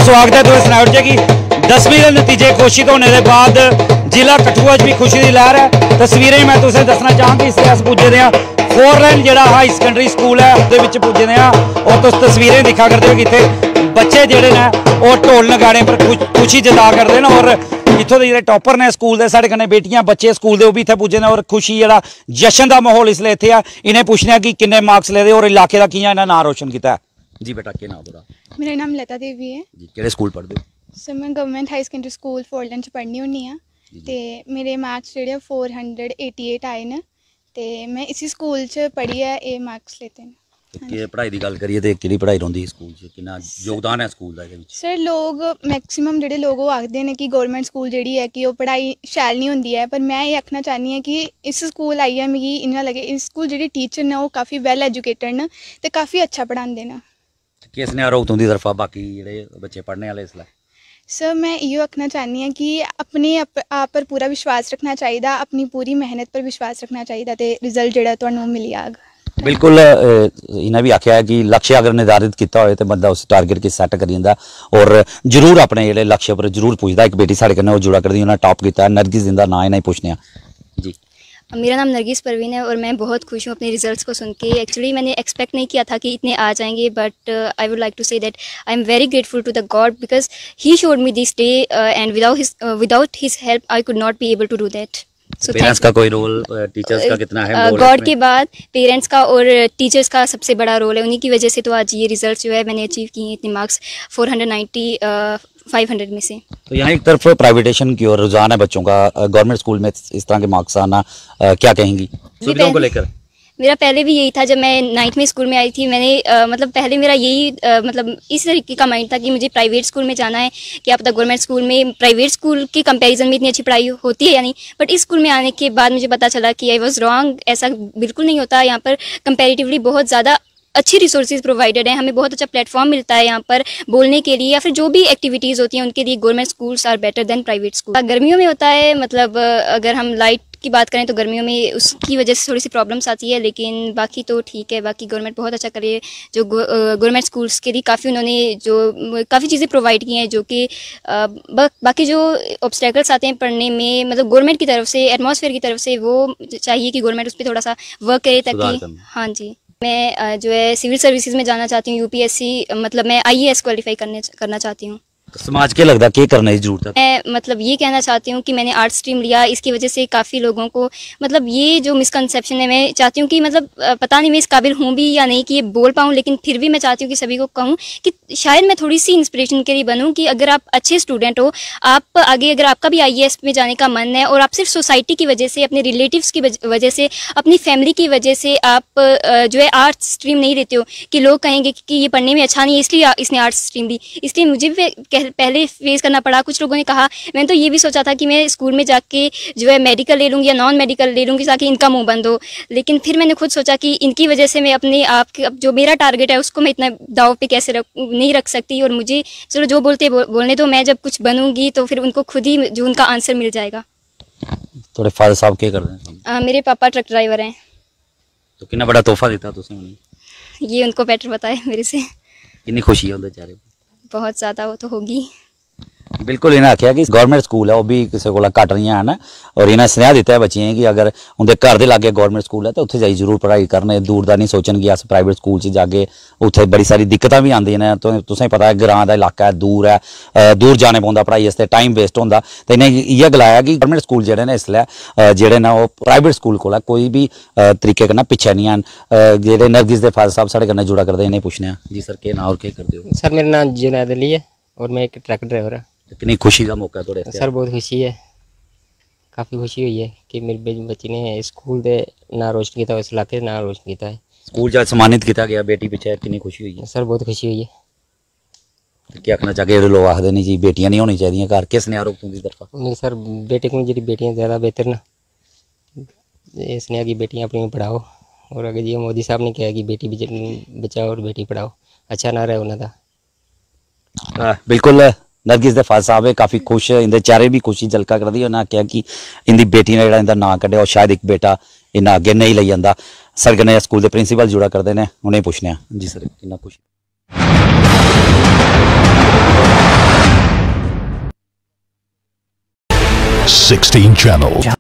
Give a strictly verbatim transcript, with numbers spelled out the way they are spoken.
स्वागत है। तुसें सनाई ओड़चै कि दसवीं के नतीजे घोषित होने के बाद जिला कठुआ भी खुशी की लहर है। तस्वीरें मैं तुसें दसना चाहां कि इसलिए अस पुज्जे दे आं फोरलाइन जिहड़ा हाई सकैंडरी स्कूल है उसदे विच पुज्जे दे आं और तुस तस्वीरें दिक्खा करदे हो कि इत्थे बच्चे जिहड़े ने ओह ढोल नगाड़े पर खुशी जता करदे न और इत्थों दे जिहड़े टॉपर ने स्कूल दे साढ़े कन्नै बेटियां बच्चे स्कूल दे ओह भी इत्थे पुज्जे ने और खुशी जिहड़ा जश्न दा माहौल इसलिए इत्थे आ। इन्हें पुछने कि किन्ने मार्क्स लेदे और इलाके दा कियां इन्हां नाम रोशन कीता जी। बेटा केह् नाम तेरा? मेरा नाम लता देवी है जी। केह्ड़े स्कूल पढ़दे हो? सर मैं गवर्नमेंट हाई सकैंडरी स्कूल फोरलाइन च पढ़नी होनी आं ते मेरे मार्क्स जेह्ड़े फोर हंड्रड एटी एट आए न ते मैं इसी स्कूल च पढ़ियै एह् मार्क्स लेते न। कि पढ़ाई की गल करिए तो केह्ड़ी पढ़ाई रौंदी स्कूल च, किन्ना योगदान है स्कूल दा? सर लोग मैक्सीमम जेह्ड़े लोग ओह् आखदे न कि गौरमेंट स्कूल जेह्ड़ी है कि ओह् पढ़ाई शैल नहीं होंदी है, पर मैं ये आखना चाहनी आं कि इस स्कूल आइयै मिगी इ'यां लगे इस स्कूल जेह्ड़े टीचर न ओह् काफ़ी वैल एजुकेटेड न ते काफ़ी अच्छा पढ़ांदे न। किस ने रोक तुंदी तरफा बाकी जेह्ड़े बच्चे पढ़ने आह्ले इसलै? सर मैं इयो आखना चाहनी आं कि अपने आप पर पूरा विश्वास रखना चाहिए, अपनी पूरी मेहनत पर विश्वास रखना चाहिए ते रिजल्ट जेह्ड़ा तुहानूं मिली जाग। बिल्कुल इन्हें भी आख्या है कि लक्ष्य अगर निर्धारित किया हो तो बंदा उस टारगेट की सैट करी दिंदा और जरूर अपने जेह्ड़े लक्ष्य पर जरूर पुजदा। एक बेटी साढ़े कन्नै ओह जुड़ा करदी उन्हें टॉप किया, नरगिस जिंदा नाम इन्हें पुछने जी। मेरा नाम नरगिस परवीन है और मैं बहुत खुश हूँ अपने रिजल्ट्स को सुन के। एक्चुअली मैंने एक्सपेक्ट नहीं किया था कि इतने आ जाएंगे, but I would like to say that I am very grateful to the God because he showed me this day and without his without his help I could not be able to do that. So parents का कोई role, teachers का कितना है? God के बाद parents का और teachers का सबसे बड़ा रोल है। उन्हीं की वजह से तो आज ये रिजल्ट जो है मैंने अचीव किए हैं, इतने marks four hundred ninety five hundred में से। तो यहाँ एक तरफ प्राइवेटेशन की ओर रुझान है बच्चों का, गवर्नमेंट स्कूल में इस तरह के मार्क्स आना क्या कहेंगी सुविधाओं को लेकर? मेरा पहले भी यही था। जब मैं नाइन्थ में स्कूल में आई थी मैंने आ, मतलब पहले मेरा यही आ, मतलब इस तरीके का माइंड था कि मुझे प्राइवेट स्कूल में जाना है। क्या पता गवर्नमेंट स्कूल में प्राइवेट स्कूल के कंपैरिजन में इतनी अच्छी पढ़ाई होती है या नहीं, बट इस स्कूल में आने के बाद मुझे पता चला कि आई वॉज रॉन्ग। ऐसा बिल्कुल नहीं होता। यहाँ पर कंपेरेटिवली बहुत ज़्यादा अच्छी रिसोर्सेज प्रोवाइडेड है, हमें बहुत अच्छा प्लेटफॉर्म मिलता है यहाँ पर बोलने के लिए या फिर जो भी एक्टिविटीज़ होती हैं उनके लिए government schools are better than private school. गर्मियों में होता है, मतलब अगर हम लाइट की बात करें तो गर्मियों में उसकी वजह से थोड़ी सी प्रॉब्लम्स आती है, लेकिन बाकी तो ठीक है। बाकी गवर्नमेंट बहुत अच्छा करे, जो गवर्नमेंट स्कूल्स के लिए काफ़ी उन्होंने जो काफ़ी चीज़ें प्रोवाइड की हैं जो कि बाकी जो ऑब्स्टेकल्स आते हैं पढ़ने में, मतलब गवर्नमेंट की तरफ से एटमॉस्फेयर की तरफ से वो चाहिए कि गवर्नमेंट उस पर थोड़ा सा वर्क करे ताकि। हाँ जी, मैं जो है सिविल सर्विसेज में जाना चाहती हूँ, यूपीएससी, मतलब मैं आईएएस क्वालिफाई करने करना चाहती हूँ। समाज के लगता क्या करने की जरूरत है? मैं मतलब ये कहना चाहती हूँ कि मैंने आर्ट स्ट्रीम लिया, इसकी वजह से काफ़ी लोगों को मतलब ये जो मिसकंसेप्शन है, मैं चाहती हूँ कि मतलब पता नहीं मैं इस काबिल हूँ भी या नहीं कि ये बोल पाऊँ, लेकिन फिर भी मैं चाहती हूँ कि सभी को कहूँ कि शायद मैं थोड़ी सी इंस्पिरेशन के लिए बनूँ कि अगर आप अच्छे स्टूडेंट हो, आप आगे अगर आपका भी आईएएस में जाने का मन है और आप सिर्फ सोसाइटी की वजह से, अपने रिलेटिव्स की वजह से, अपनी फैमिली की वजह से आप जो है आर्ट स्ट्रीम नहीं लेते हो कि लोग कहेंगे कि ये पढ़ने में अच्छा नहीं है इसलिए इसने आर्ट स्ट्रीम दी, इसलिए मुझे भी पहले फेस करना पड़ा। कुछ लोगों ने कहा, मैंने तो ये भी सोचा था कि मैं स्कूल में जाके जो है मेडिकल ले लूँगी या नॉन मेडिकल ले लूँगी ताकि इनका मुंह बंद हो, लेकिन फिर मैंने खुद सोचा कि इनकी वजह से मैं अपने आप के जो मेरा टारगेट है उसको मैं इतना दाव पे कैसे रख नहीं रख सकती, और मुझे चलो जो बोलते बो, बोलने तो मैं जब कुछ बनूंगी तो फिर उनको खुद ही जो उनका आंसर मिल जाएगा। थोड़े फादर साहब क्या कर रहे हैं? मेरे पापा ट्रक ड्राइवर हैं। तो कितना बड़ा तोहफा देता तुसें उन्हें? ये उनको बेटर पता है मेरे से। कितनी खुशी है उनके चेहरे पर? बहुत ज़्यादा, वो तो होगी। बिल्कुल इन्हें आख्या कि गवर्नमेंट स्कूल है वह भी किसी को घट नहीं है और इन्हें स्नेहा दिता है बच्चियों कि अगर उनके घर के लागे गवर्नमेंट स्कूल है तो उत्थे जाई जरूर पढ़ाई करने, दूर का नहीं सोचन कि अस प्राइवेट स्कूल च जाके उत्थे बड़ी सारी दिक्कतां भी आंदियां ने। तो तुसें पता है ग्रां का इलाका है, दूर है, दूर जाने पौंदा पढ़ाई आस्ते, टाइम वेस्ट होंदा। तो इन्हें इयै गलाया कि गवर्नमेंट स्कूल जेह्ड़े ने इसलै जेह्ड़े ने ओह् प्राइवेट स्कूल कोला कोई भी तरीके कन्नै पिच्छे नहीं हैन। जेह्ड़े नरगिस दे फादर साहब साढ़े कन्नै जुड़ा करदे, इन्हें पुछने जी सर केह् नाम और केह् करदे हो? सर मेरा नाम जुनैद अली है और मैं एक ट्रक ड्राइवर है। कितनी खुशी का मौका थोड़े? सर बहुत खुशी है, काफ़ी खुशी हुई है कि मेरी बच्ची ने स्कूल दे ना रोशन किया, उस इलाके ना रोशन किया है। स्कूल जब सम्मानित किया गया बेटी पीछे कितनी खुशी हुई है? सर बहुत खुशी हुई है। तो क्या आखना चाहिए? लोग आखते नहीं जी बेटियां नहीं होनी चाहिए घर, किस ने आरोप तुंदी तरफा? नहीं सर, बेटे को जी बेटियाँ ज़्यादा बेहतर ना, इसने की बेटियाँ अपनी पढ़ाओ, और अगर जी मोदी साहब ने कहा कि बेटी बचाओ और बेटी पढ़ाओ, अच्छा ना रहे उन्होंने। बिल्कुल नरगिस दे फादर साहब काफ़ी खुश, इंदे चेहरे भी खुशी झलका कर दी। उन्हें आख्या कि इंदी बेटी ने जो नाम कढ़िया और शायद एक बेटा इन्हें अगे नहीं ले जाता। सर कन्नै स्कूल के प्रिंसीपल जुड़ा करते हैं, उन्हें पुछने जी सर कितना खुशी। sixteen channels.